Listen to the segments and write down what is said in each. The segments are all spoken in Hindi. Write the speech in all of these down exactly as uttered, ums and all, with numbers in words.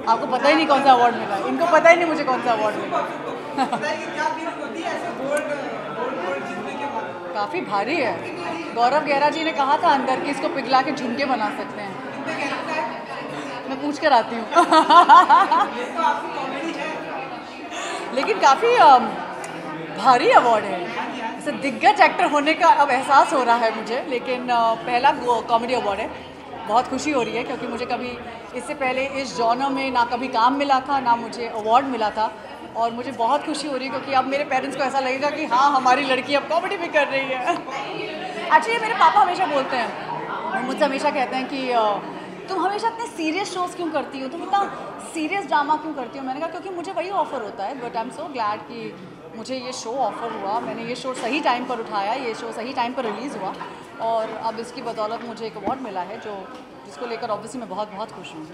आपको पता ही नहीं कौन सा अवार्ड मिला, इनको पता ही नहीं मुझे कौन सा अवार्ड मिला। काफ़ी भारी है। गौरव गहरा जी ने कहा था अंदर कि इसको पिघला के झुमके बना सकते हैं। मैं पूछ कर आती हूँ। लेकिन काफ़ी भारी अवार्ड है। जैसे दिग्गज एक्टर होने का अब एहसास हो रहा है मुझे, लेकिन पहला कॉमेडी अवार्ड है। बहुत खुशी हो रही है क्योंकि मुझे कभी इससे पहले इस जॉनर में ना कभी काम मिला था, ना मुझे अवार्ड मिला था, और मुझे बहुत खुशी हो रही है क्योंकि अब मेरे पेरेंट्स को ऐसा लगेगा कि हाँ हमारी लड़की अब कॉमेडी भी कर रही है। एक्चुअली मेरे पापा हमेशा बोलते हैं, वो मुझसे हमेशा कहते हैं कि तुम हमेशा इतने सीरियस शोज़ क्यों करती हो, तुम इतना सीरियस ड्रामा क्यों करती हो। मैंने कहा क्योंकि मुझे वही ऑफ़र होता है, but I am so glad कि मुझे ये शो ऑफ़र हुआ, मैंने ये शो सही टाइम पर उठाया, ये शो सही टाइम पर रिलीज़ हुआ, और अब इसकी बदौलत मुझे एक अवार्ड मिला है जो जिसको लेकर ऑब्वियसली मैं बहुत बहुत खुश हूँ।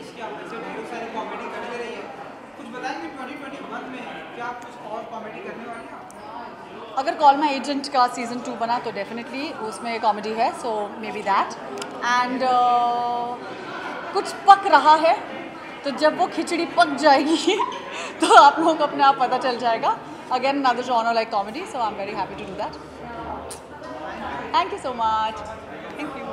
अगर कॉल माई एजेंट का सीज़न टू बना तो डेफिनेटली उसमें कॉमेडी है, so maybe that. And कुछ पक रहा है, तो जब वो खिचड़ी पक जाएगी तो आप लोगों को अपने आप पता चल जाएगा। Again another genre like comedy, so I am very happy to do that. Thank you so much. Thank you.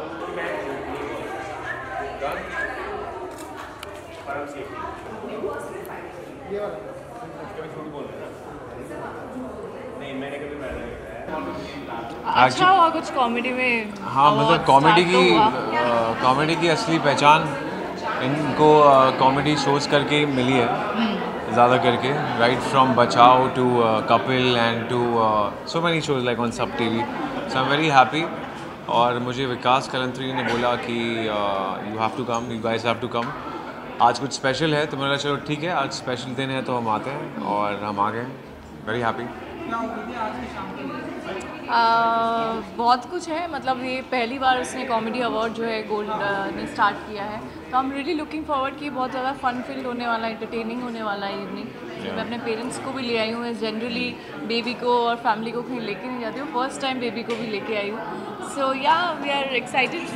अच्छा हुआ कुछ कॉमेडी में। हाँ, मतलब कॉमेडी की कॉमेडी की असली पहचान इनको कॉमेडी शोज़ करके मिली है ज़्यादा करके, right from Bachao to Kapil and to so many shows like on SAB TV. So I am very happy. और मुझे विकास कलंत्री ने बोला कि you have to come, you guys have to come, आज कुछ स्पेशल है। तो मैंने कहा चलो ठीक है, आज स्पेशल दिन है तो हम आते हैं, और हम आ गए। Very happy. Uh, बहुत कुछ है, मतलब ये पहली बार उसने कॉमेडी अवार्ड जो है गोल्ड uh, ने स्टार्ट किया है, तो हम रियली लुकिंग फॉरवर्ड कि बहुत ज़्यादा फन फील्ड होने वाला है, एंटरटेनिंग होने वाला है इवनिंग। yeah. मैं अपने पेरेंट्स को भी ले आई हूँ, मैं जनरली बेबी को और फैमिली को कहीं लेके नहीं जाती हूँ, फर्स्ट टाइम बेबी को भी लेके आई हूँ। सो या वी आर एक्साइटेड।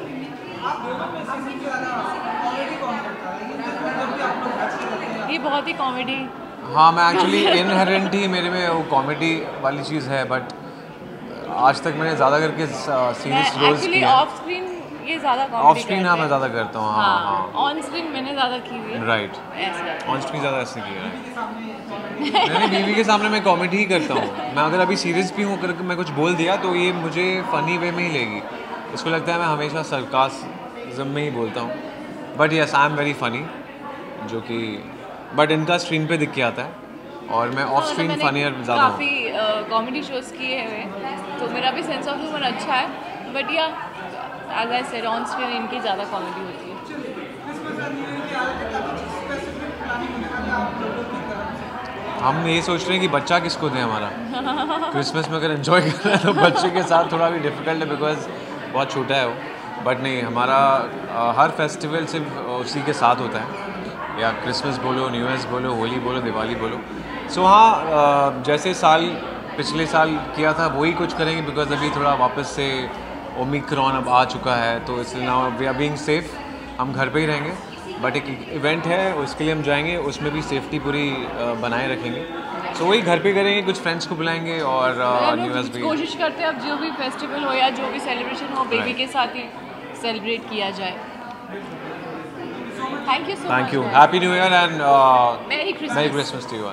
ये बहुत ही कॉमेडी। हाँ, मैं एक्चुअली इनहेरेंट ही मेरे में वो कॉमेडी वाली चीज़ है, बट आज तक मैंने ज़्यादा करके सीरियस रोल्स किए। ऑफ स्क्रीन ये ज़्यादा कॉमेडी ऑफ स्क्रीन हाँ मैं ज़्यादा करता हूँ। हाँ हाँ, ऑन स्क्रीन मैंने ज़्यादा की हुई है। राइट, ऑन स्क्रीन ज़्यादा ऐसे की है। मैंने बीवी के सामने मैं कॉमेडी ही करता हूँ। मैं अगर अभी सीरियस भी हूँ, अगर मैं कुछ बोल दिया तो ये मुझे फ़नी वे में ही लेगी। इसको लगता है मैं हमेशा सरकाज़म में ही बोलता हूँ। But yes, I am very funny, जो कि बट इनका स्क्रीन पे दिख के आता है, और मैं ऑफ स्क्रीन फनीयर ज़्यादा हूँ। काफ़ी कॉमेडी शोज़ किए हुए, तो मेरा भी सेंस ऑफ ह्यूमर अच्छा है, बट या as I said on screen इनकी ज़्यादा कॉमेडी होती है। हम ये सोच रहे हैं कि बच्चा किसको दें हमारा। क्रिसमस में अगर एंजॉय कर रहे हैं तो बच्चे के साथ थोड़ा भी डिफ़िकल्ट है, बिकॉज बहुत छोटा है वो। बट नहीं, हमारा आ, हर फेस्टिवल सिर्फ उसी के साथ होता है, या क्रिसमस बोलो, न्यू ईयर्स बोलो, होली बोलो, दिवाली बोलो। सो so, हाँ, जैसे साल पिछले साल किया था वही कुछ करेंगे, बिकॉज अभी थोड़ा वापस से ओमिक्रॉन अब आ चुका है, तो इसलिए now we are being safe, हम घर पे ही रहेंगे। बट एक इवेंट है उसके लिए हम जाएंगे, उसमें भी सेफ्टी पूरी बनाए रखेंगे। सो so, वही घर पे करेंगे, कुछ फ्रेंड्स को बुलाएंगे, और न्यू ईयर्स भी कोशिश करते हैं अब जो भी फेस्टिवल हो या जो भी सेलिब्रेशन हो बेबी के साथ ही सेलिब्रेट किया जाए। Thank you so much. Thank you, happy new year and merry Christmas. Merry Christmas to you all.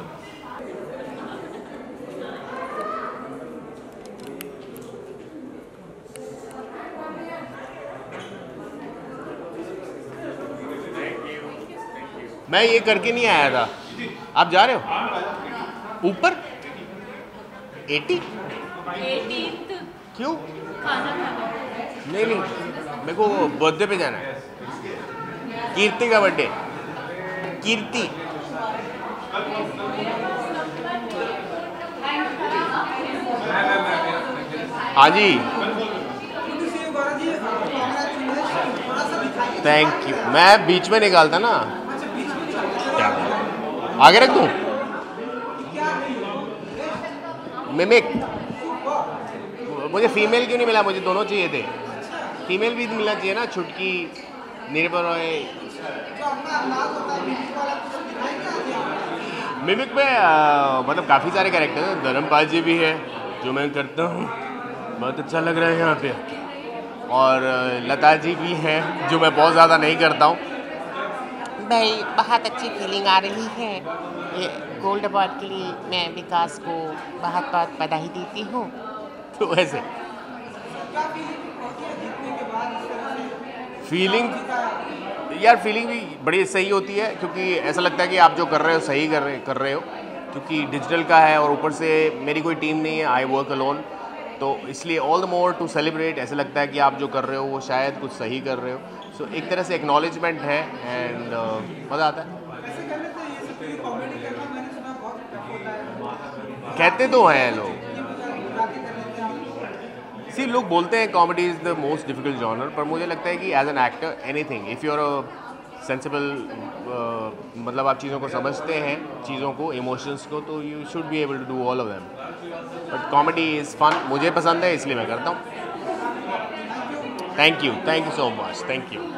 मैं ये करके नहीं आया था, आप जा रहे हो ऊपर एटी? क्यों? नहीं नहीं, मेरे को बर्थडे पे जाना है, कीर्ति का बर्थडे। कीर्ति हाँ जी, थैंक यू। मैं बीच में निकालता ना, आगे रख दूं? मिमिक, मुझे फीमेल क्यों नहीं मिला? मुझे दोनों चाहिए थे। फीमेल भी मिलना चाहिए ना, छुटकी निर्भर रॉय मिमिक में आ, मतलब काफ़ी सारे कैरेक्टर हैं। धर्मपाल जी भी है जो मैं करता हूँ, बहुत अच्छा लग रहा है यहाँ पे। और लता जी भी हैं जो मैं बहुत ज़्यादा नहीं करता हूँ। भाई बहुत अच्छी फीलिंग आ रही है। ये गोल्ड अवार्ड के लिए मैं विकास को बहुत बहुत बधाई देती हूँ। तो वैसे फीलिंग यार फीलिंग भी बड़ी सही होती है, क्योंकि ऐसा लगता है कि आप जो कर रहे हो सही कर रहे कर रहे हो, क्योंकि डिजिटल का है और ऊपर से मेरी कोई टीम नहीं है, आई वर्क अलोन, तो इसलिए all the more to celebrate. ऐसा लगता है कि आप जो कर रहे हो वो शायद कुछ सही कर रहे हो। सो so, एक तरह से एक्नॉलेजमेंट है एंड uh, मज़ा आता है। कहते तो हैं लोग, सी लोग बोलते हैं comedy is the most difficult genre, पर मुझे लगता है कि as an actor anything if you are a sensible, मतलब आप चीज़ों को समझते हैं, चीज़ों को, इमोशंस को, तो you should be able to do all of them. But comedy is fun, मुझे पसंद है इसलिए मैं करता हूँ। Thank you, thank you so much, thank you.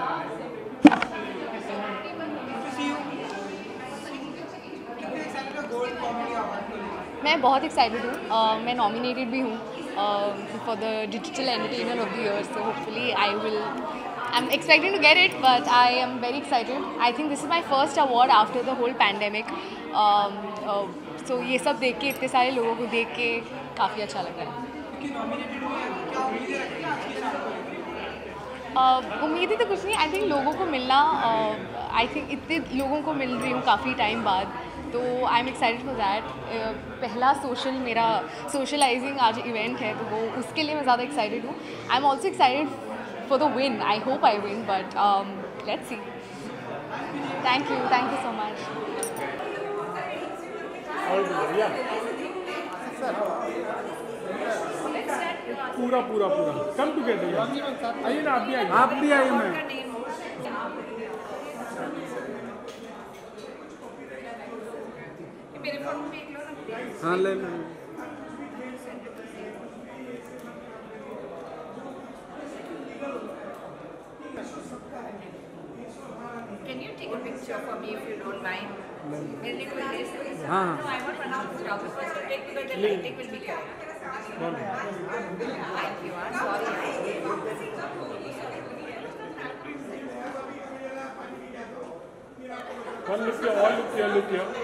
मैं बहुत एक्साइटेड हूँ। uh, मैं नॉमिनेटेड भी हूँ for the digital entertainer of the year, so hopefully I will I am expecting to get it, but I am very excited. I think this is my first award after the whole pandemic, so ये सब देख के, इतने सारे लोगों को देख के काफ़ी अच्छा लग रहा है। uh, उम्मीद ही तो कुछ नहीं, आई थिंक लोगों को मिलना, आई uh, थिंक इतने लोगों को मिल रही हूँ काफ़ी टाइम बाद, तो I am excited for that. पहला सोशल मेरा सोशलाइजिंग आज इवेंट है, तो वो उसके लिए मैं ज़्यादा एक्साइटेड हूँ। I am also excited for the win, I hope I win, but let's see. Thank you, thank you so much. पूरा पूरा पूरा कम टुगेदर, आइए ना, आप भी आइए, आप भी आइए। मैं हाँ ले लो। Can you take a picture for me if you don't mind? मेरे लिए कोई ले सकते हैं? हाँ No, I won't run out of photographers to take because the lighting will be correct. Thank you. I'm sorry. One look here, all look here, look here.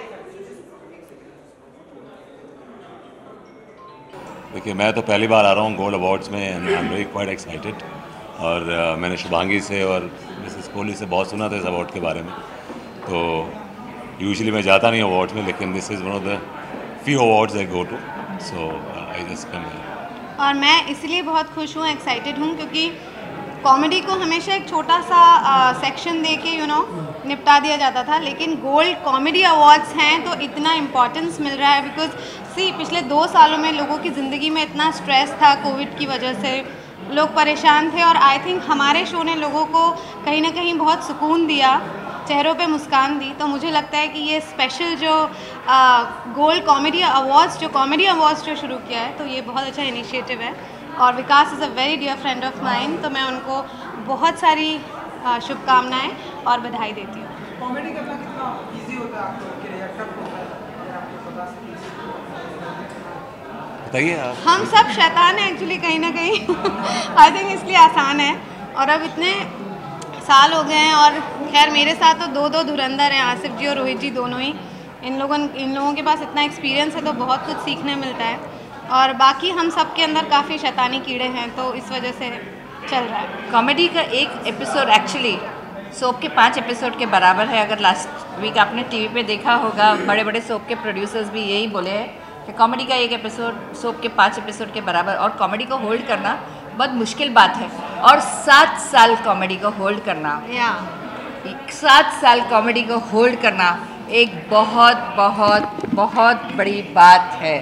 देखिए, मैं तो पहली बार आ रहा हूँ गोल्ड अवार्ड्स में and I am very quite excited. और uh, मैंने शुभांगी से और मिसेस कोहली से बहुत सुना था इस अवार्ड के बारे में, तो यूजुअली मैं जाता नहीं अवार्ड्स में, लेकिन this is one of the few awards I go to, so I just come here. और मैं इसलिए बहुत खुश हूँ, एक्साइटेड हूँ, क्योंकि कॉमेडी को हमेशा एक छोटा सा सेक्शन दे के यू नो निपटा दिया जाता था, लेकिन गोल्ड कॉमेडी अवार्ड्स हैं तो इतना इम्पोर्टेंस मिल रहा है। बिकॉज सी पिछले दो सालों में लोगों की ज़िंदगी में इतना स्ट्रेस था, कोविड की वजह से लोग परेशान थे, और आई थिंक हमारे शो ने लोगों को कहीं ना कहीं बहुत सुकून दिया, चेहरों पे मुस्कान दी। तो मुझे लगता है कि ये स्पेशल जो गोल्ड कॉमेडी अवार्ड्स जो कॉमेडी अवार्ड्स जो शुरू किया है, तो ये बहुत अच्छा इनिशिएटिव है। और Vikas is a very dear friend of mine, तो मैं उनको बहुत सारी शुभकामनाएं और बधाई देती हूँ। कॉमेडी करना कितना इजी होता है आपके लिए, टफ होता है? बताइए आप। हम सब शैतान हैं एक्चुअली कहीं ना कहीं आई थिंक इसलिए आसान है। और अब इतने साल हो गए हैं, और खैर मेरे साथ तो दो दो धुरंधर हैं, आसिफ जी और रोहित जी दोनों ही। इन लोगों इन लोगों के पास इतना एक्सपीरियंस है, तो बहुत कुछ सीखने मिलता है। और बाकी हम सब के अंदर काफ़ी शैतानी कीड़े हैं, तो इस वजह से चल रहा है। कॉमेडी का एक एपिसोड एक्चुअली सोप के पांच एपिसोड के बराबर है। अगर लास्ट वीक आपने टीवी पे देखा होगा, बड़े बड़े सोप के प्रोड्यूसर्स भी यही बोले हैं कि कॉमेडी का एक एपिसोड सोप के पांच एपिसोड के बराबर। और कॉमेडी को होल्ड करना बहुत मुश्किल बात है, और सात साल कॉमेडी को होल्ड करना या सात साल कॉमेडी को होल्ड करना एक बहुत बहुत बहुत बड़ी बात है।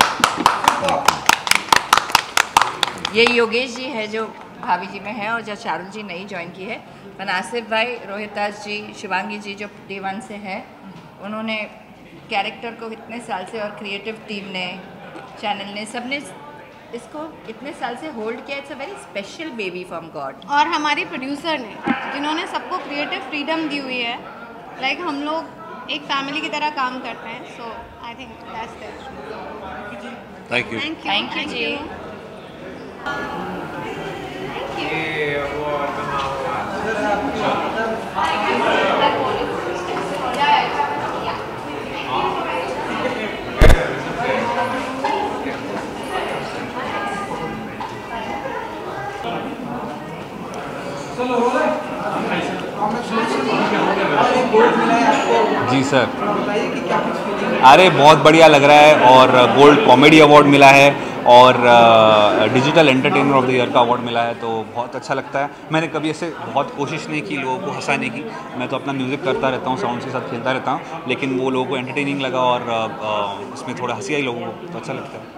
ये योगेश जी है जो भाभी जी में है, और जो चारुल जी नई ज्वाइन की है। पर आसिफ भाई, रोहिताज जी, शिवांगी जी जो डे वन से है, उन्होंने कैरेक्टर को इतने साल से, और क्रिएटिव टीम ने, चैनल ने, सब ने इसको इतने साल से होल्ड किया, it's a very special baby from God. और हमारी प्रोड्यूसर ने जिन्होंने सबको क्रिएटिव फ्रीडम दी हुई है, लाइक like हम लोग एक फैमिली की तरह काम करते हैं, so I think that's that. Thank you thank you thank you जी। जी सर, अरे बहुत बढ़िया लग रहा है, और गोल्ड कॉमेडी अवार्ड मिला है और digital entertainer of the year का अवार्ड मिला है, तो बहुत अच्छा लगता है। मैंने कभी ऐसे बहुत कोशिश नहीं की लोगों को हंसाने की, मैं तो अपना म्यूज़िक करता रहता हूँ, साउंड के साथ खेलता रहता हूँ, लेकिन वो लोगों को एंटरटेनिंग लगा और उसमें थोड़ा हंसी आई लोगों को, तो अच्छा लगता है।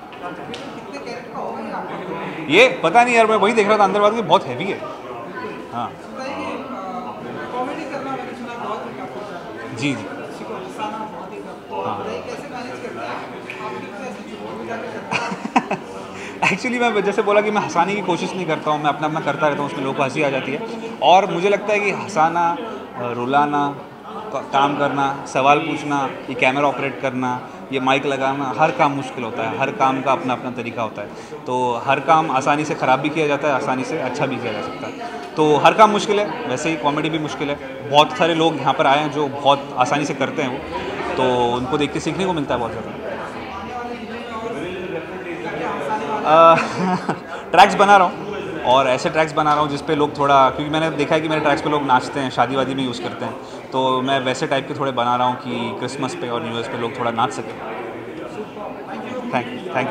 ये पता नहीं यार, मैं वही देख रहा था अंदर बात, बहुत हैवी है। हाँ जी जी एक्चुअली मैं जैसे बोला कि मैं हंसाने की कोशिश नहीं करता हूँ, मैं अपना अपना करता रहता हूँ, उसमें लोगों को हंसी आ जाती है। और मुझे लगता है कि हंसाना, रुलाना, काम करना, सवाल पूछना, ये कैमरा ऑपरेट करना, ये माइक लगाना, हर काम मुश्किल होता है, हर काम का अपना अपना तरीका होता है। तो हर काम आसानी से ख़राब भी किया जाता है, आसानी से अच्छा भी किया जा सकता है। तो हर काम मुश्किल है, वैसे ही कॉमेडी भी मुश्किल है। बहुत सारे लोग यहाँ पर आए हैं जो बहुत आसानी से करते हैं वो, तो उनको देख के सीखने को मिलता है बहुत ज़्यादा। ट्रैक्स बना रहा हूँ, और ऐसे ट्रैक्स बना रहा हूँ जिस पे लोग थोड़ा, क्योंकि मैंने देखा है कि मेरे ट्रैक्स पे लोग नाचते हैं, शादी वादी में यूज़ करते हैं, तो मैं वैसे टाइप के थोड़े बना रहा हूँ कि क्रिसमस पे और न्यू ईयर पे लोग थोड़ा नाच सकें। Thank you thank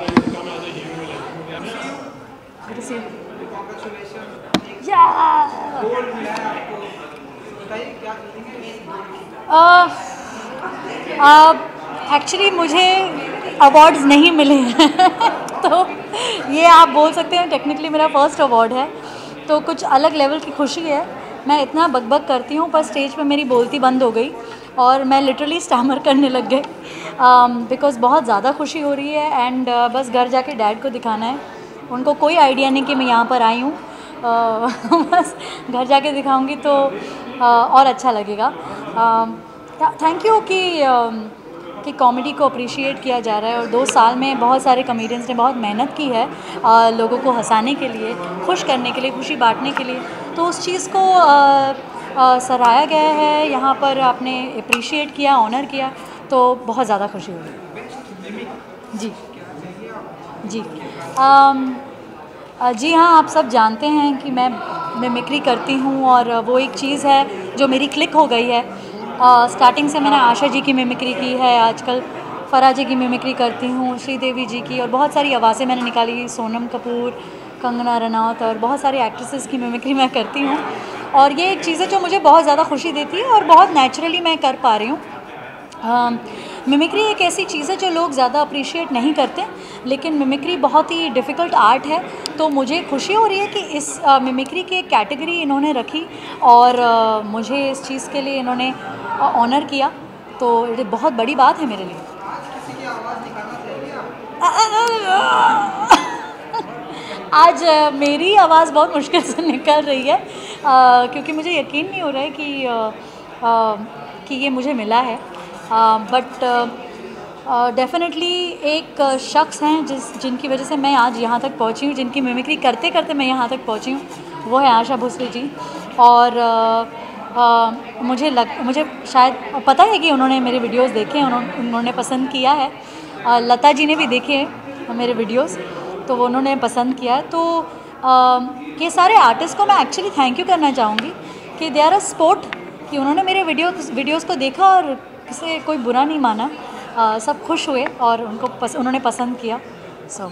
you. Actually मुझे अवार्ड्स नहीं मिले हैं तो ये आप बोल सकते हैं टेक्निकली मेरा फर्स्ट अवार्ड है, तो कुछ अलग लेवल की खुशी है। मैं इतना बकबक करती हूँ पर स्टेज पे मेरी बोलती बंद हो गई और मैं लिटरली स्टैमर करने लग गए, बिकॉज़ बहुत ज़्यादा खुशी हो रही है। एंड uh, बस घर जाके डैड को दिखाना है, उनको कोई आइडिया नहीं कि मैं यहाँ पर आई हूँ, uh, बस घर जाके दिखाऊंगी तो uh, और अच्छा लगेगा। थैंक यू कि uh, कि कॉमेडी को अप्रिशिएट किया जा रहा है, और दो साल में बहुत सारे कॉमेडियंस ने बहुत मेहनत की है आ, लोगों को हंसाने के लिए, खुश करने के लिए, खुशी बांटने के लिए, तो उस चीज़ को आ, आ, सराहा गया है, यहाँ पर आपने अप्रिशिएट किया, ऑनर किया, तो बहुत ज़्यादा खुशी हुई। जी जी आम, जी हाँ, आप सब जानते हैं कि मैं मिमिक्री करती हूँ, और वो एक चीज़ है जो मेरी क्लिक हो गई है। स्टार्टिंग uh, से मैंने आशा जी की मिमिक्री की है, आजकल फराह जी की मिमिक्री करती हूँ, श्रीदेवी जी की, और बहुत सारी आवाज़ें मैंने निकाली, सोनम कपूर, कंगना रनौत, और बहुत सारी एक्ट्रेसेस की मिमिक्री मैं करती हूँ। और ये एक चीज़ है जो मुझे बहुत ज़्यादा खुशी देती है और बहुत नेचुरली मैं कर पा रही हूँ। मिमिक्री एक ऐसी चीज़ है जो लोग ज़्यादा अप्रिशिएट नहीं करते, लेकिन मिमिक्री बहुत ही डिफ़िकल्ट आर्ट है, तो मुझे खुशी हो रही है कि इस आ, मिमिक्री की एक कैटेगरी इन्होंने रखी और आ, मुझे इस चीज़ के लिए इन्होंने ऑनर किया, तो ये बहुत बड़ी बात है मेरे लिए। आज आ, मेरी आवाज़ बहुत मुश्किल से निकल रही है, आ, क्योंकि मुझे यकीन नहीं हो रहा है कि आ, आ, कि ये मुझे मिला है, बट डेफिनेटली एक शख्स हैं जिस जिनकी वजह से मैं आज यहाँ तक पहुँची हूँ, जिनकी मिमिक्री करते करते मैं यहाँ तक पहुँची हूँ, वो है आशा भोसले जी। और आ, आ, मुझे लग मुझे शायद पता है कि उन्होंने मेरे वीडियोस देखे हैं, उन्होंने उन्होंने पसंद किया है। आ, लता जी ने भी देखे हैं मेरे वीडियोस, तो वो उन्होंने पसंद किया है। तो आ, ये सारे आर्टिस्ट को मैं एक्चुअली थैंक यू करना चाहूँगी कि दे आर अ स्पोर्ट, कि उन्होंने मेरे वीडियो वीडियोस को देखा और किसी कोई बुरा नहीं माना, आ, सब खुश हुए और उनको पस, उन्होंने पसंद किया। सो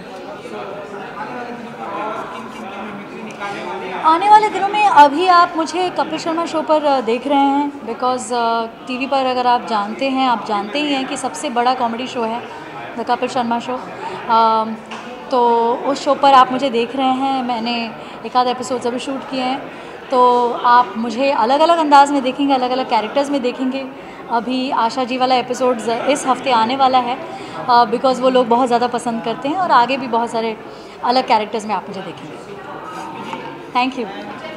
आने वाले दिनों में अभी आप मुझे कपिल शर्मा शो पर देख रहे हैं, बिकॉज़ टीवी पर अगर आप जानते हैं, आप जानते ही हैं कि सबसे बड़ा कॉमेडी शो है द कपिल शर्मा शो। आ, तो उस शो पर आप मुझे देख रहे हैं, मैंने एक आध एपिसोड्स अभी शूट किए हैं, तो आप मुझे अलग अलग अंदाज में देखेंगे, अलग अलग कैरेक्टर्स में देखेंगे। अभी आशा जी वाला एपिसोड इस हफ्ते आने वाला है बिकॉज़ वो लोग बहुत ज़्यादा पसंद करते हैं, और आगे भी बहुत सारे अलग कैरेक्टर्स में आप मुझे देखेंगे। Thank you.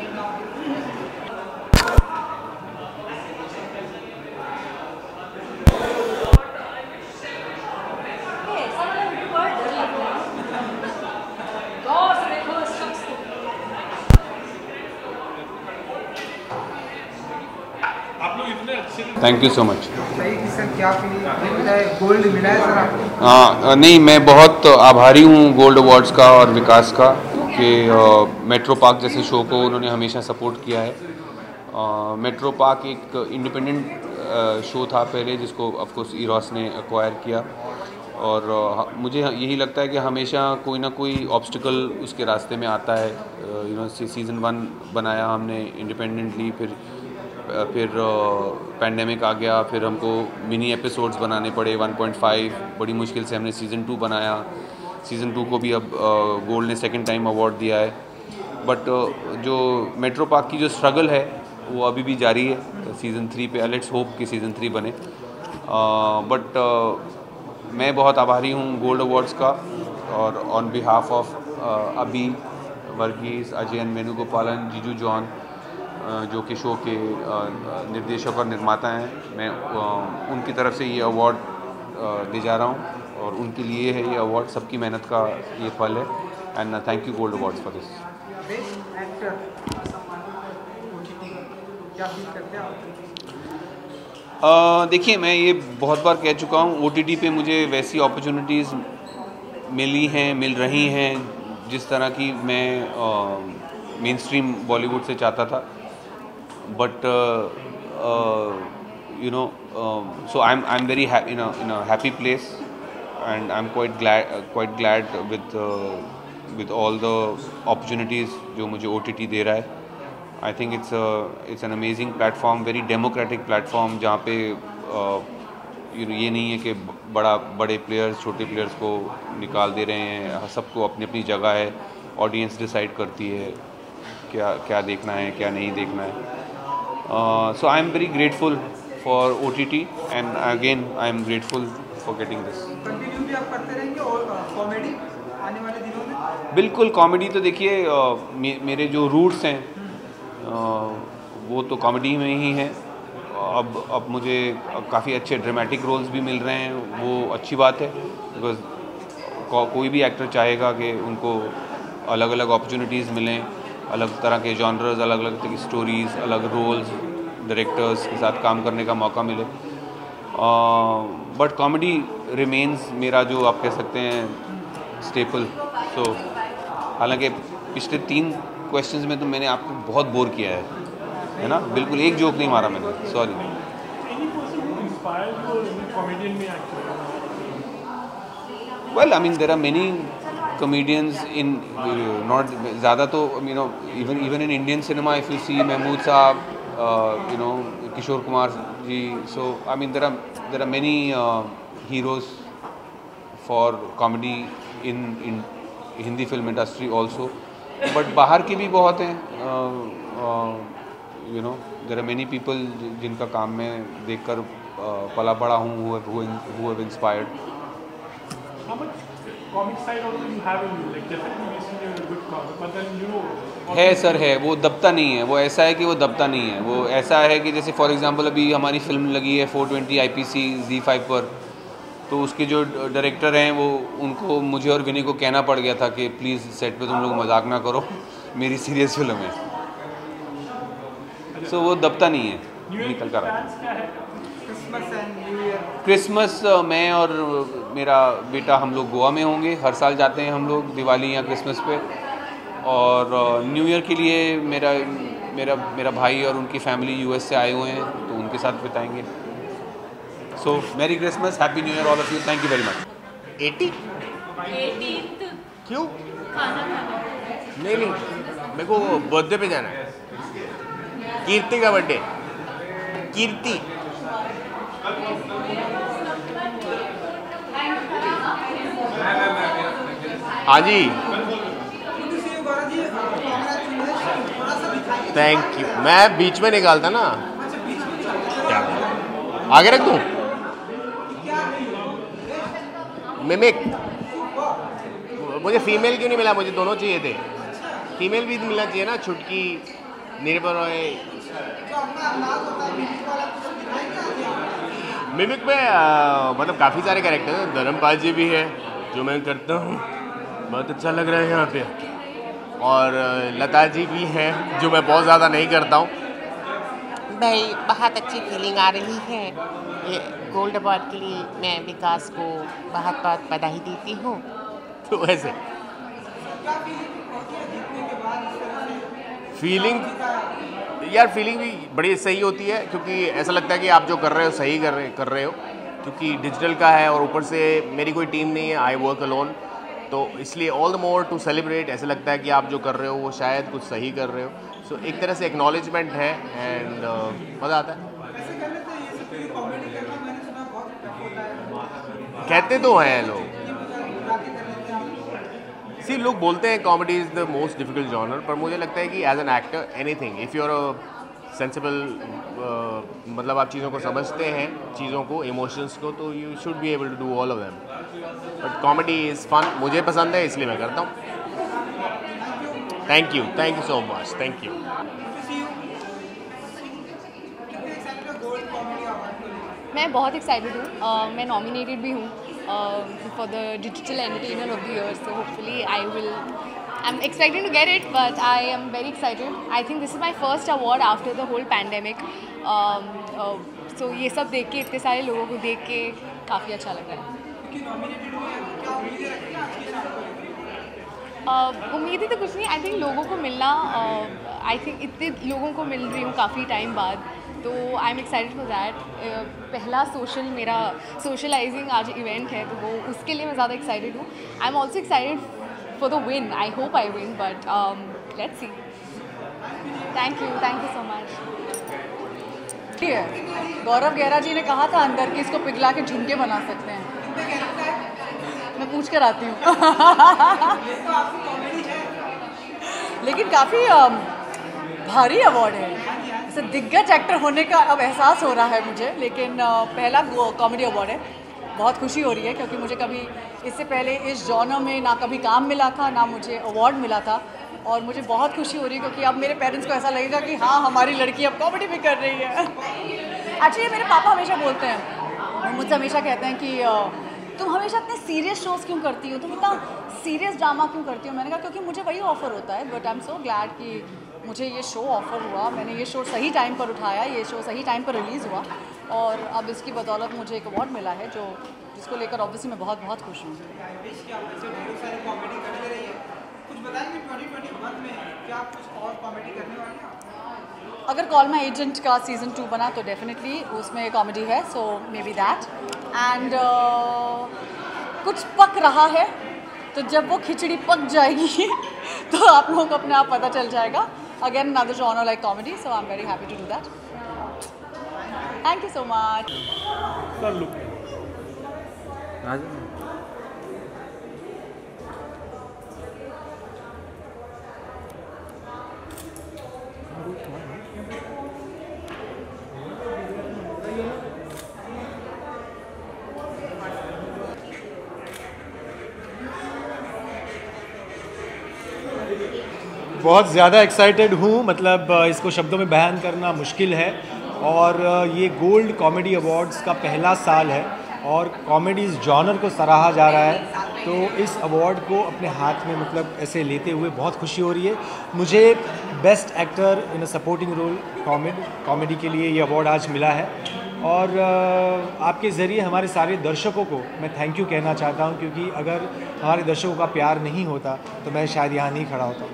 Thank you so much. Sir क्या गोल्ड मिला है सर आपको? हाँ नहीं, मैं बहुत आभारी हूँ गोल्ड अवार्ड्स का और विकास का कि मेट्रो पार्क जैसे शो को उन्होंने हमेशा सपोर्ट किया है। आ, मेट्रो पार्क एक इंडिपेंडेंट शो था पहले, जिसको ऑफ कोर्स इरोस ने एक्वायर किया, और आ, मुझे यही लगता है कि हमेशा कोई ना कोई ऑब्स्टिकल उसके रास्ते में आता है। यू नो सीज़न वन बनाया हमने इंडिपेंडेंटली, फिर फिर पैंडेमिक आ गया, फिर हमको मिनी एपिसोड्स बनाने पड़े वन पॉइंट फाइव, बड़ी मुश्किल से हमने सीज़न टू बनाया। सीज़न टू को भी अब गोल्ड ने सेकंड टाइम अवार्ड दिया है। बट जो मेट्रो पार्क की जो स्ट्रगल है वो अभी भी जारी है। सीज़न थ्री पे लेट्स होप कि सीज़न थ्री बने। बट मैं बहुत आभारी हूँ गोल्ड अवार्ड्स का, और ऑन बिहाफ ऑफ अभी वर्गीस, अजयन, वेणुगोपालन, जीजू जॉन, जो कि शो के निर्देशक और निर्माता हैं, मैं उनकी तरफ से ये अवार्ड दे जा रहा हूँ, और उनके लिए है ये अवार्ड, सबकी मेहनत का ये फल है। And thank you gold awards for this. देखिए, मैं ये बहुत बार कह चुका हूँ, ओ टी टी पे मुझे वैसी अपॉर्चुनिटीज़ मिली हैं, मिल रही हैं जिस तरह की मैं मेन स्ट्रीम बॉलीवुड से चाहता था। But uh, uh, you know, um, so I'm I'm very ha- in a in a happy place, and I'm quite glad uh, quite glad with uh, with all the opportunities जो मुझे O T T दे रहा है। I think it's a it's an amazing platform, very democratic platform, जहाँ पे uh, you know, ये नहीं है कि बड़ा बड़े प्लेयर्स छोटे प्लेयर्स को निकाल दे रहे हैं। सबको अपनी अपनी जगह है, ऑडियंस डिसाइड करती है क्या क्या देखना है, क्या नहीं देखना है। Uh, so I am very grateful for O T T, and again I am grateful for getting this. Continue भी आप करते रहेंगे और कॉमेडी आने वाले दिनों में? बिल्कुल, कॉमेडी तो देखिए मे, मेरे जो रूट्स हैं uh, वो तो कॉमेडी में ही हैं। अब अब मुझे काफ़ी अच्छे ड्रामेटिक रोल्स भी मिल रहे हैं, वो अच्छी बात है, बिकॉज को, कोई भी एक्टर चाहेगा कि उनको अलग अलग अपॉर्चुनिटीज़ मिलें, अलग तरह के जॉनर्स, अलग अलग तरह की स्टोरीज़, अलग रोल्स, डायरेक्टर्स के साथ काम करने का मौका मिले। बट कॉमेडी रिमेंस मेरा, जो आप कह सकते हैं, स्टेपल। सो so, हालांकि पिछले तीन क्वेश्चंस में तो मैंने आपको बहुत बोर किया है, है ना? बिल्कुल एक जोक नहीं मारा मैंने, sorry. Well, I mean there are many comedians in uh, not ज़्यादा तो you know even even in Indian cinema, if you see Mahmood Saab, uh, you know Kishore Kumar ji, so I mean there are there are many uh, heroes for comedy in in Hindi film industry also, but बाहर के भी बहुत हैं। uh, uh, you know there are many people जिनका काम मैं देखकर uh, पला बड़ा हूँ, who have, who have inspired. How much comic side also you have in you? Like definitely we see you're a good comic, but then you know है सर, है, वो दबता नहीं है। वो ऐसा है कि वो दबता नहीं है। वो ऐसा है कि जैसे फॉर एग्जांपल अभी हमारी फिल्म लगी है four twenty I P C Zee five पर, तो उसके जो डायरेक्टर हैं वो उनको मुझे और विनय को कहना पड़ गया था कि प्लीज़ सेट पे तुम लोग मजाक ना करो, मेरी सीरियस फिल्म है। सो so, वो दबता नहीं है, निकल कर आता है। क्रिसमस मैं और मेरा बेटा हम लोग गोवा में होंगे, हर साल जाते हैं हम लोग दिवाली या क्रिसमस पे। और न्यू ईयर के लिए मेरा मेरा मेरा भाई और उनकी फैमिली यूएस से आए हुए हैं, तो उनके साथ बिताएंगे। So merry Christmas, happy new year all of you, thank you very much. एटी क्यों? नहीं नहीं, मेरे को बर्थडे पे जाना है, कीर्ति का बर्थडे। कीर्ति हाँ जी। थोड़ा सा दिखाइए थैंक यू। मैं बीच में निकालता ना, क्या आगे रख दूँ? मिमिक, मुझे फीमेल क्यों नहीं मिला? मुझे दोनों चाहिए थे। फीमेल भी मिलना चाहिए ना, छुटकी, निर्भय रॉय। मिमिक में आ, मतलब काफ़ी सारे कैरेक्टर हैं। धर्मपाल जी भी है जो मैं करता हूँ, बहुत अच्छा लग रहा है यहाँ पे। और लता जी भी हैं जो मैं बहुत ज़्यादा नहीं करता हूँ। भाई बहुत अच्छी फीलिंग आ रही है। ये गोल्ड अवार्ड के लिए मैं विकास को बहुत बहुत बधाई देती हूँ। तो वैसे फीलिंग यार फीलिंग भी बड़ी सही होती है, क्योंकि ऐसा लगता है कि आप जो कर रहे हो सही कर रहे कर रहे हो, क्योंकि डिजिटल का है और ऊपर से मेरी कोई टीम नहीं है, आई वर्क अलोन। तो इसलिए all the more to celebrate. ऐसा लगता है कि आप जो कर रहे हो वो शायद कुछ सही कर रहे हो। सो so, एक तरह से एक्नॉलेजमेंट है एंड uh, मज़ा आता है। कहते तो हैं लोग, सी लोग बोलते हैं comedy is the most difficult genre, पर मुझे लगता है कि as an actor anything, if you are a sensible, मतलब आप चीज़ों को समझते हैं, चीज़ों को, इमोशंस को, तो you should be able to do all of them. But comedy is fun, मुझे पसंद है इसलिए मैं करता हूँ। Thank you, thank you so much, thank you. मैं बहुत एक्साइटेड हूँ। uh, मैं नॉमिनेटेड भी हूँ for the digital entertainer of the year, so hopefully I will, I am expecting to get it, but I am very excited. I think this is my first award after the whole pandemic. So ये सब देख के, इतने सारे लोगों को देख के काफ़ी अच्छा लग रहा है। uh, उम्मीदें तो कुछ नहीं, आई थिंक लोगों को मिलना, आई uh, थिंक इतने लोगों को मिल रही हूँ काफ़ी टाइम बाद, तो I am excited for that. पहला सोशल मेरा सोशलाइजिंग आज इवेंट है, तो वो उसके लिए मैं ज़्यादा एक्साइटेड हूँ। I am also excited for the win, I hope I win, but let's see. Thank you, thank you so much. ठीक है, गौरव गहरा जी ने कहा था अंदर कि इसको पिघला के झुमके बना सकते हैं। मैं पूछ कर आती हूँ। लेकिन काफ़ी भारी अवार्ड है, जैसे दिग्गज एक्टर होने का अब एहसास हो रहा है मुझे। लेकिन पहला कॉमेडी अवार्ड है, बहुत खुशी हो रही है, क्योंकि मुझे कभी इससे पहले इस जॉनर में ना कभी काम मिला था, ना मुझे अवार्ड मिला था। और मुझे बहुत खुशी हो रही है, क्योंकि अब मेरे पेरेंट्स को ऐसा लगेगा कि हाँ, हमारी लड़की अब कॉमेडी भी कर रही है। एक्चुअली मेरे पापा हमेशा बोलते हैं, वो मुझसे हमेशा कहते हैं कि तुम हमेशा इतने सीरियस शोज़ क्यों करती हो, तुम इतना सीरियस ड्रामा क्यों करती हो। मैंने कहा क्योंकि मुझे वही ऑफ़र होता है, but I am so glad कि मुझे ये शो ऑफ़र हुआ, मैंने ये शो सही टाइम पर उठाया, ये शो सही टाइम पर रिलीज़ हुआ, और अब इसकी बदौलत मुझे एक अवार्ड मिला है, जो जिसको लेकर ऑब्वियसली मैं बहुत बहुत खुश हूँ। अगर कॉल माई एजेंट का सीज़न टू बना तो डेफिनेटली उसमें कॉमेडी है, so maybe that. And कुछ पक रहा है, तो जब वो खिचड़ी पक जाएगी तो आप लोगों को अपने आप पता चल जाएगा। Again another genre like comedy, so I'm very happy to do that. Thank you so much. Sir, look. बहुत ज़्यादा एक्साइटेड हूँ, मतलब इसको शब्दों में बयान करना मुश्किल है। और ये गोल्ड कॉमेडी अवार्ड्स का पहला साल है और कॉमेडी जॉनर को सराहा जा रहा है, तो इस अवार्ड को अपने हाथ में मतलब ऐसे लेते हुए बहुत खुशी हो रही है। मुझे best actor in a supporting role comedy comedy के लिए ये अवार्ड आज मिला है, और आपके ज़रिए हमारे सारे दर्शकों को मैं थैंक यू कहना चाहता हूँ, क्योंकि अगर हमारे दर्शकों का प्यार नहीं होता तो मैं शायद यहाँ नहीं खड़ा होता।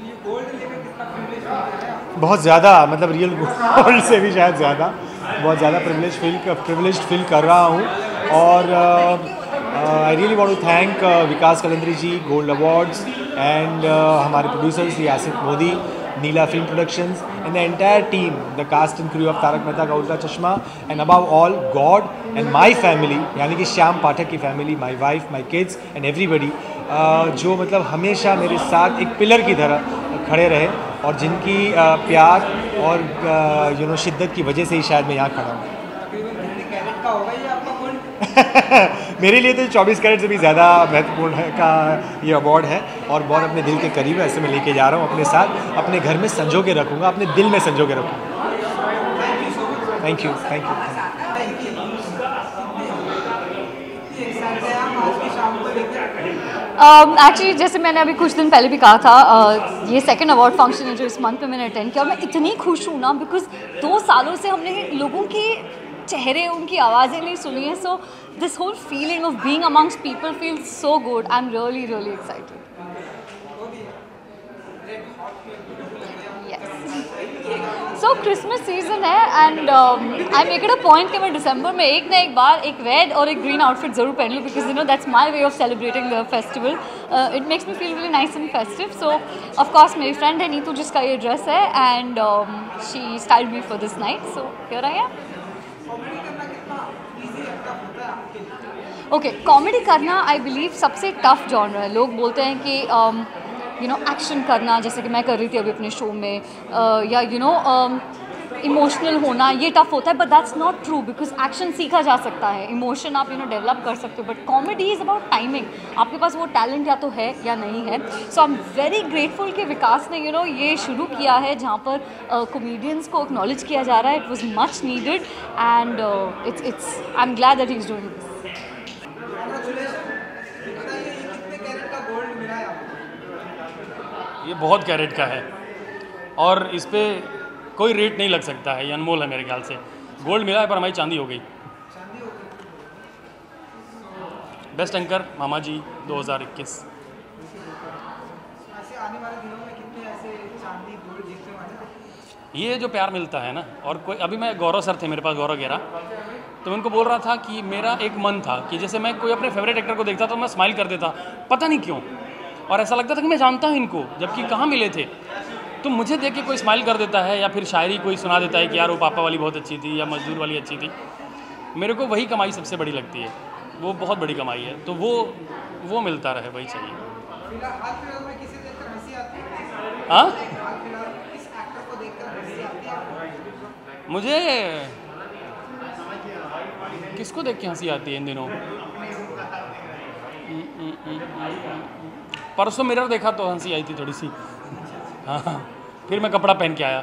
बहुत ज़्यादा, मतलब रियल गोल्ड से भी शायद ज़्यादा, बहुत ज़्यादा प्रिविलेज फील प्रिविलेज फील कर रहा हूँ। और I really want to thank Vikas Kalandari ji, gold awards, and हमारे producers Asit Modi, Neela film productions, and the entire team, the cast and crew of Taarak Mehta Ka Ooltah Chashmah, and above all God and my family, यानी कि श्याम पाठक की family, my wife, my kids and everybody, जो मतलब हमेशा मेरे साथ एक पिलर की तरह खड़े रहे। और जिनकी आ, प्यार और यू नो शिद्दत की वजह से ही शायद मैं यहाँ खड़ा हूँ। मेरे लिए तो चौबीस कैरेट से भी ज़्यादा महत्वपूर्ण है का ये अवार्ड है और बहुत अपने दिल के करीब है। ऐसे मैं लेके जा रहा हूँ अपने साथ, अपने घर में संजो के रखूँगा, अपने दिल में संजो के रखूँगा। Thank you thank you actually uh, जैसे मैंने अभी कुछ दिन पहले भी कहा था, uh, ये सेकंड अवार्ड फंक्शन है जो इस मंथ में मैंने अटेंड किया और मैं इतनी खुश हूँ ना, बिकॉज दो सालों से हमने लोगों के चेहरे, उनकी आवाज़ें नहीं सुनी है। So this whole feeling of being amongst people feels so good. I am really really excited. So Christmas season है and I make it a point कि मैं दिसंबर में एक ना एक बार एक रेड और एक ग्रीन आउटफिट ज़रूर पहन लूँ, because you know that's my way of celebrating the festival. It makes me feel really nice and festive. So of course मेरी फ्रेंड है नीतू जिसका ये ड्रेस है and she styled me for this night, so here I am. Okay, comedy करना आई बिलीव सबसे टफ जॉनर है। लोग बोलते हैं कि यू नो एक्शन करना, जैसे कि मैं कर रही थी अभी अपने शो में, uh, या यू नो इमोशनल होना ये टफ होता है, but that's not true because action सीखा जा सकता है, इमोशन आप यू नो डेवलप कर सकते हो, but comedy is about timing. आपके पास वो टैलेंट या तो है या नहीं है। So I am very grateful कि विकास ने यू नो ये शुरू किया है जहाँ पर कॉमेडियंस uh, को एक्नॉलेज किया जा रहा है। It was much needed and it's it's I am glad that he is doing this. ये बहुत कैरेट का है और इस पर कोई रेट नहीं लग सकता है, ये अनमोल है मेरे ख्याल से। गोल्ड मिला है पर हमारी चांदी हो गई। बेस्ट एंकर मामा जी दो हज़ार इक्कीस। ये जो प्यार मिलता है ना, और कोई अभी मैं गौरव सर थे मेरे पास, गौरव गेरा, तो मैं उनको बोल रहा था कि मेरा एक मन था कि जैसे मैं कोई अपने फेवरेट एक्टर को देखता तो मैं स्माइल कर देता, पता नहीं क्यों, और ऐसा लगता था कि मैं जानता हूँ इनको, जबकि कहाँ मिले थे। तो मुझे देख के कोई स्माइल कर देता है या फिर शायरी कोई सुना देता है कि यार वो पापा वाली बहुत अच्छी थी या मजदूर वाली अच्छी थी, मेरे को वही कमाई सबसे बड़ी लगती है, वो बहुत बड़ी कमाई है। तो वो वो मिलता रहे, वही चाहिए। हाँ, मुझे किसको देख के हंसी आती है इन दिनों? परसों मिरर देखा तो हंसी आई थी थोड़ी सी। हाँ, फिर मैं कपड़ा पहन के आया।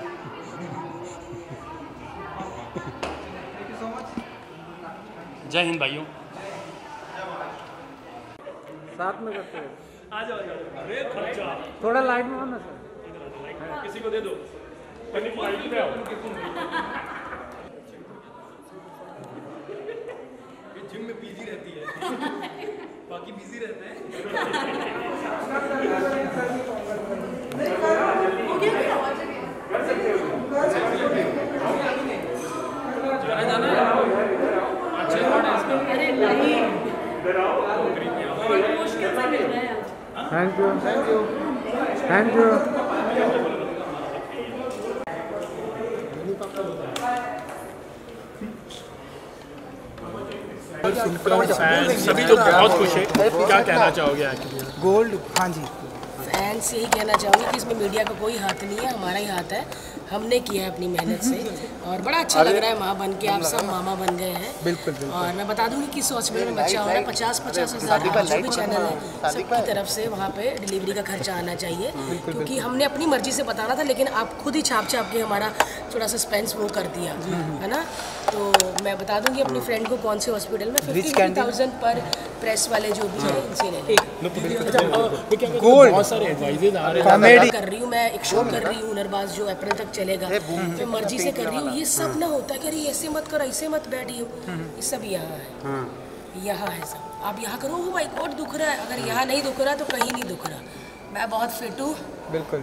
जय हिंद भाइयों। साथ में करते हैं। आ जाओ, अरे खर्चा थोड़ा लाइट में हो ना सर, किसी को दे दो। जिम में बिजी रहती है, बाकी बिजी रहते हैं। Thank you thank you thank you. सभी लोग बहुत खुश है, क्या कहना चाहोगे? गोल्ड, हाँ जी, फैंस यही कहना चाहूँगी कि इसमें मीडिया का कोई हाथ नहीं है, हमारा ही हाथ है। हमने किया है अपनी मेहनत से और बड़ा अच्छा लग रहा है माँ बन के, आप सब मामा बन गए हैं। बिल्कुल, बिल्कुल। और मैं बता दूंगी कि हॉस्पिटल में बच्चा हो रहा है, पचास पचास हज़ार जो भी चैनल है सबकी तरफ से वहाँ पे डिलीवरी का खर्चा आना चाहिए, क्योंकि हमने अपनी मर्जी से बताना था, लेकिन आप खुद ही छाप छाप के हमारा थोड़ा सस्पेंस वो कर दिया है ना। तो मैं बता दूंगी अपनी फ्रेंड को कौन से हॉस्पिटल में फिफ्टी थाउजेंड पर प्रेस वाले जो भी है इनसे ले गोल्ड बहुत सारे एडवाइजेज आ रहे हैं। कर रही हूँ मैं एक शो कर रही हूँ हुनरबाज जो अप्रैल तक चलेगा, मैं मर्जी से कर रही हूँ। ये सब ना होता है कि अरे ऐसे मत कर, ऐसे मत बैठी हो, ये सब यहाँ है, यहाँ है सब। आप यहाँ करो, वो भाई कोट दुख रहा है, अगर यहाँ नहीं दुख रहा तो कहीं नहीं दुख रहा। मैं बहुत फिट हूँ। बिल्कुल।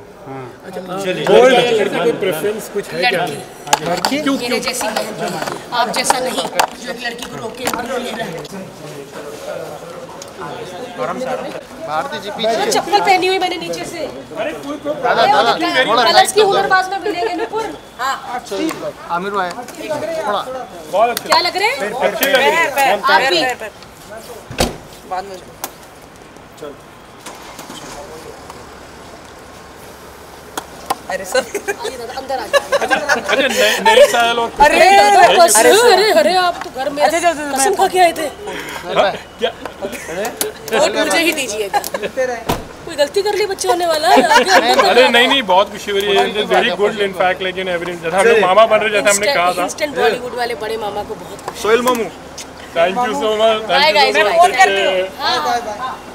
कोई प्रेफरेंस कुछ है क्या? लड़की क्यों मेरे जैसी बहन, आप जैसा नहीं जो एक लड़की को रोक के ले रहा है। भारती जी पीछे चप्पल पहनी हुई मैंने नीचे से। कलर्स की हुनरबाज में मिलेंगे नुपुर। हाँ, आमिर भाई थोड़ा क्या लग रहे हैं आप भी? बाद में चल अरे सर आइए दादा अंदर आ जाइए। अच्छा नए नए साल और अरे दादा बस अरे अरे आप तो घर में कसम खा के आए थे। क्या वोट मुझे ही दीजिएगा। कोई गलती कर ली बच्चे होने वाला है। अरे नहीं नहीं बहुत खुशी हो रही है, वेरी गुड इन फैक्ट, लेकिन एवरी जैसे हम लोग मामा बन रहे जैसे हमने कहा था। इंस्टेंट बॉलीवुड वाले बड़े मामा को बहुत सोहेल मामू thank you so much. Bye guys, मैं फोन करती हूँ। हाँ बाय बाय।